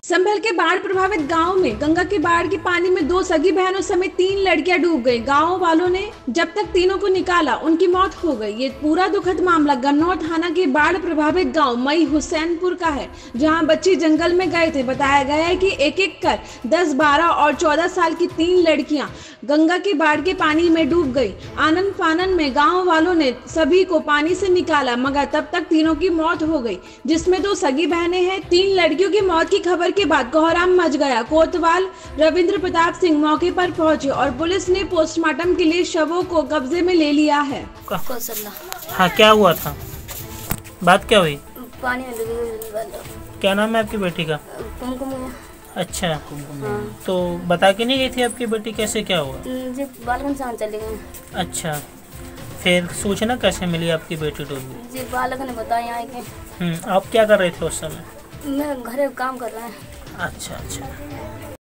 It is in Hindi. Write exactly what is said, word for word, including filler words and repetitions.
संभल के बाढ़ प्रभावित गांव में गंगा की बाढ़ के पानी में दो सगी बहनों समेत तीन लड़कियां डूब गई। गांव वालों ने जब तक तीनों को निकाला उनकी मौत हो गई। ये पूरा दुखद मामला गन्नौर थाना के बाढ़ प्रभावित गांव मई हुसैनपुर का है, जहां बच्चे जंगल में गए थे। बताया गया है कि एक एक कर दस, बारह और चौदह साल की तीन लड़कियां गंगा की बाढ़ के पानी में डूब गई। आनंद फानन में गाँव वालों ने सभी को पानी से निकाला, मगर तब तक तीनों की मौत हो गई, जिसमें दो सगी बहनें हैं। तीन लड़कियों की मौत की खबर के बाद कोहराम मच गया। कोतवाल रविंद्र प्रताप सिंह मौके पर पहुंचे और पुलिस ने पोस्टमार्टम के लिए शवों को कब्जे में ले लिया है। हाँ, क्या हुआ था? बात क्या हुई? पानी में डूबी वाला। क्या नाम है आपकी बेटी का? कुमकुम। अच्छा, हाँ। तो बता के नहीं गई थी आपकी बेटी, कैसे क्या हुआ? जी बालकन से चले गए। अच्छा, फिर सूचना कैसे मिली आपकी बेटी डूबी? जी बालक ने बताया यहाँ के। हम्म, आप क्या कर रहे थे उस समय? मैं घर काम कर रहा है। अच्छा अच्छा।